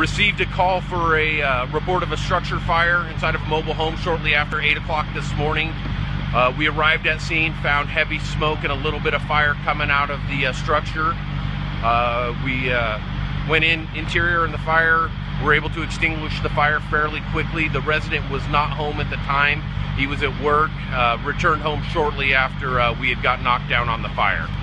Received a call for a report of a structure fire inside of a mobile home shortly after 8 o'clock this morning. We arrived at scene, found heavy smoke and a little bit of fire coming out of the structure. We went interior in the fire, were able to extinguish the fire fairly quickly. The resident was not home at the time. He was at work, returned home shortly after we had got knocked down on the fire.